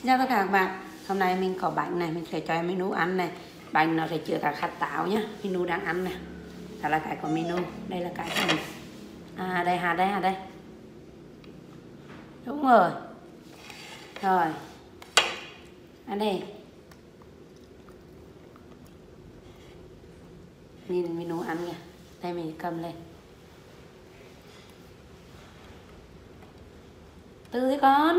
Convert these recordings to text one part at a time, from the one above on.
Xin chào tất cả các bạn. Hôm nay mình có bánh này, mình sẽ cho em menu ăn này. Bánh nó sẽ chứa cả hạt táo nhá. Menu đang ăn này. Đó là cái của menu. Đây là cái của mình. À đây hạt đây. Đúng rồi. Rồi. Ăn đây. Nhìn menu ăn kìa. Đây mình cầm lên. Từ thế con.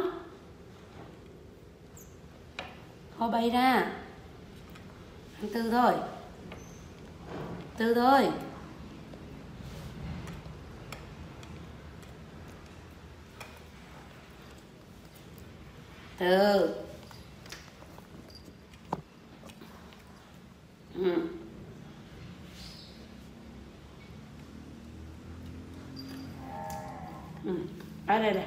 Khó bay ra. Ăn từ thôi. Từ thôi. Từ. Ở đây.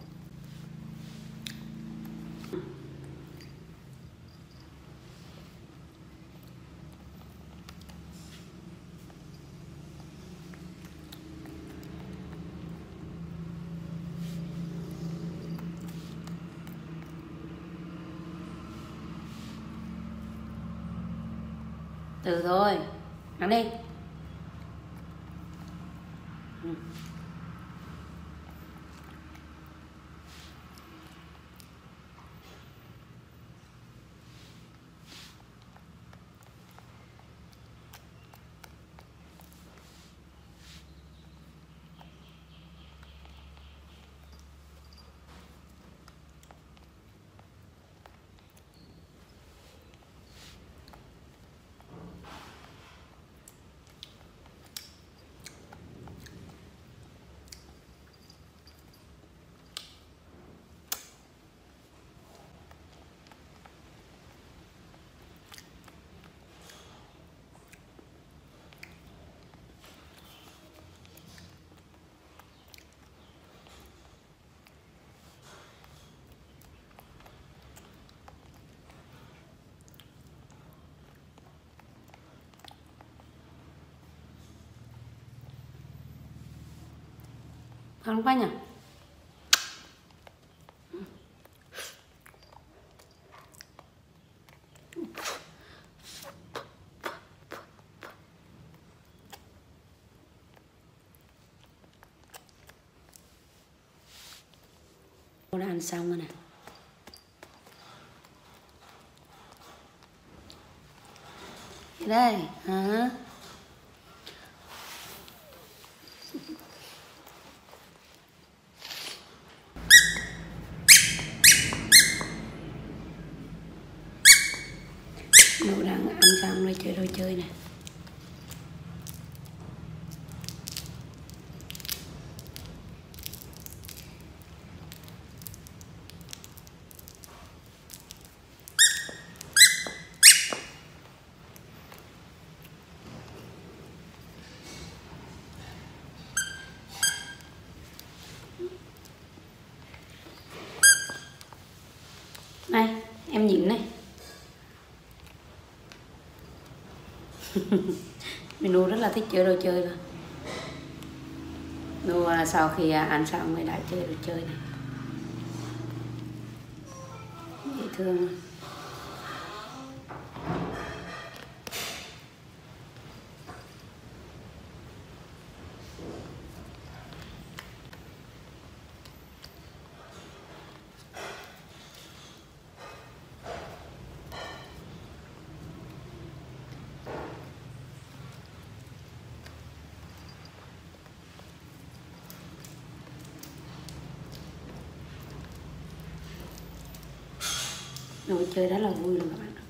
Từ thôi. Ăn đi. Con quá nhỉ. Cô đã ăn xong rồi nè. Đây hả? Đồ đang ăn xong rồi chơi đồ chơi nè. Này, em nhìn này. Menu rất là thích chơi đồ chơi mà. Đồ sau khi ăn xong mới lại chơi đồ chơi này. Dễ thương. Đồ chơi rất là vui luôn các bạn.